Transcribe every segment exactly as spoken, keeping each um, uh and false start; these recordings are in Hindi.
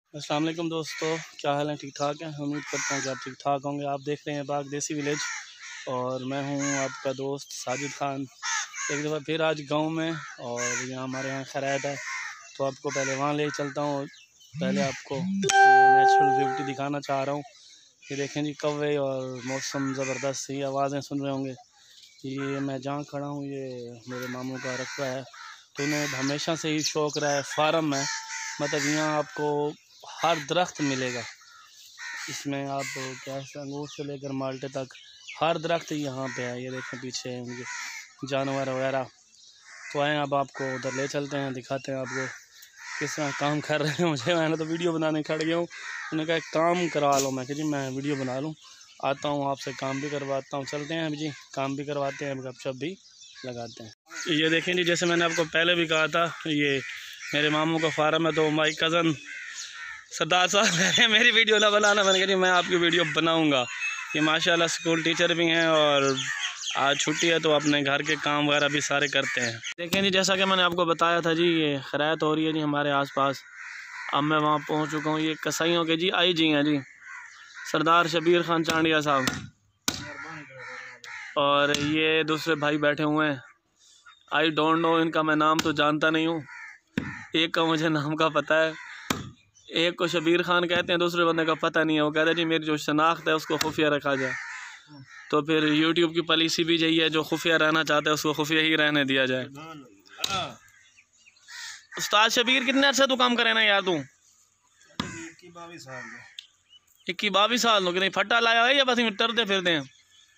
अस्सलाम वालेकुम दोस्तों, क्या हाल है? ठीक ठाक है। उम्मीद करता हूँ कि आप ठीक ठाक होंगे। आप देख रहे हैं बाग देसी विलेज और मैं हूँ आपका दोस्त साजिद खान। एक दफ़ा फिर आज गांव में और यहाँ हमारे यहाँ खैरात है, तो आपको पहले वहाँ ले चलता हूँ। पहले आपको नेचुरल ब्यूटी दिखाना चाह रहा हूँ। ये देखें जी, कौवे और मौसम ज़बरदस्त, ये आवाज़ें सुन रहे होंगे। ये मैं जहाँ खड़ा हूँ ये मेरे मामू का रकबा है, तो उन्हें हमेशा से ही शौक़ रहा है फार्म है। मतलब यहाँ आपको हर दरख्त मिलेगा, इसमें आप क्या अंगूर से लेकर माल्टे तक हर दरख्त यहाँ पे है। ये देखें पीछे उनके जानवर वगैरह। तो आए अब आपको उधर ले चलते हैं, दिखाते हैं आपको किस तरह काम कर रहे हैं। मुझे मैंने तो वीडियो बनाने खड़ गया हूँ, उन्होंने कहा काम करवा लो। मैं कहा जी मैं वीडियो बना लूँ, आता हूँ आपसे काम भी करवाता हूँ। चलते हैं अभी जी, काम भी करवाते हैं, गपशप भी लगाते हैं। ये देखें जी, जैसे मैंने आपको पहले भी कहा था, ये मेरे मामू का फार्म है। तो माई कज़न सरदार साहब मेरी वीडियो ना बनाना, मैंने कहा जी मैं आपकी वीडियो बनाऊंगा। ये माशाल्लाह स्कूल टीचर भी हैं और आज छुट्टी है तो अपने घर के काम वगैरह भी सारे करते हैं। देखें जी, जैसा कि मैंने आपको बताया था जी, ये खैरात हो रही है जी हमारे आसपास। अब मैं वहाँ पहुँच चुका हूँ। ये कसाईयों के जी आई जी हैं जी, सरदार शबीर खान चांडिया साहब, और ये दूसरे भाई बैठे हुए हैं। आई डोंट नो, इनका मैं नाम तो जानता नहीं हूँ। एक का मुझे नाम का पता है, एक को शबीर खान कहते हैं, दूसरे बंदे का पता नहीं है। वो कहते हैं जी मेरी जो शनाख्त है उसको खुफिया रखा जाए। तो फिर यूट्यूब की पॉलिसी भी यही है, जो खुफिया रहना चाहता है उसको खुफिया ही रहने दिया जाए। उस्ताद शबीर, कितने अर्से तू काम करे ना यार? तू इक्की बाईस साल हो गए। फट्टा लाया है या बस टरते फिरते हैं?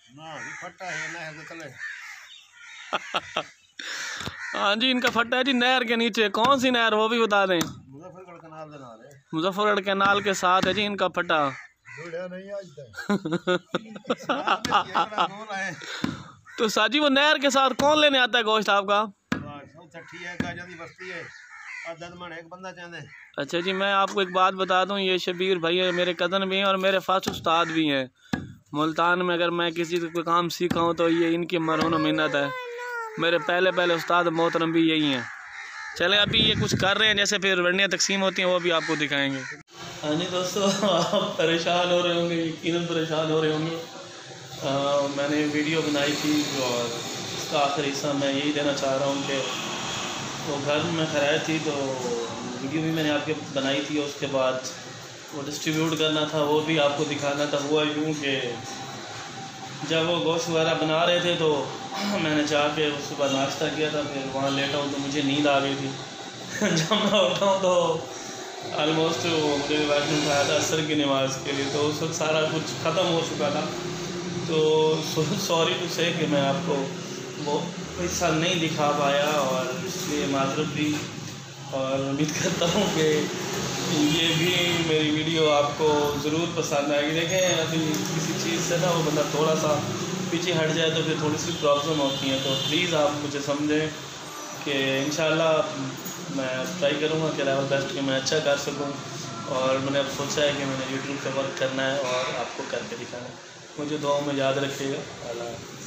हाँ जी, इनका फट्टा है जी नहर के नीचे। कौन सी नहर वो भी बता दें? मुजफ्फरगढ़ कैनाल के साथ है जी इनका फट्टा। तो साजी वो नहर के साथ कौन लेने आता है गोश्त आपका? अच्छा जी, मैं आपको एक बात बता दूं, ये शबीर भाई है, मेरे कज़न भी हैं और मेरे पास उस्ताद भी हैं मुल्तान में। अगर मैं किसी को काम सीखा हूँ तो ये इनकी मरहून मिन्नत है। मेरे पहले पहले उस्ताद मोहतरम भी यही हैं। चले अभी ये कुछ कर रहे हैं, जैसे फिर वरनियाँ तकसीम होती हैं वो भी आपको दिखाएंगे। हाँ जी दोस्तों, आप परेशान हो रहे होंगे, यकीनन परेशान हो रहे होंगे। आ, मैंने वीडियो बनाई थी और इसका आखिरी हिस्सा मैं यही देना चाह रहा हूँ कि वो घर में खैरात थी, तो वीडियो भी मैंने आपके बनाई थी। उसके बाद वो डिस्ट्रीब्यूट करना था, वो भी आपको दिखाना था। हुआ यूँ कि जब वो गोश्त वगैरह बना रहे थे तो मैंने जाके सुबह नाश्ता किया था, फिर वहाँ लेटा हूँ तो मुझे नींद आ गई थी। जब मैं उठा हूँ तो ऑलमोस्ट मुझे वैसे उठाया था असर की नमाज़ के लिए, तो उस वक्त सारा कुछ ख़त्म हो चुका था। तो सॉरी टू से कि मैं आपको वो हिस्सा नहीं दिखा पाया, और इसलिए माजरत भी। और उम्मीद करता हूँ कि ये भी मेरी वीडियो आपको ज़रूर पसंद आएगी। देखें, अभी किसी चीज़ से ना वो बंदा थोड़ा सा पीछे हट जाए तो फिर थोड़ी सी प्रॉब्लम होती है। तो प्लीज़ आप मुझे समझें कि इंशाल्लाह मैं ट्राई करूँगा कि लेवल बेस्ट कि मैं अच्छा कर सकूँ। और मैंने अब सोचा है कि मैंने यूट्यूब पे वर्क करना है और आपको करके दिखाना है। मुझे दुआओं में याद रखिएगा। अल्लाह।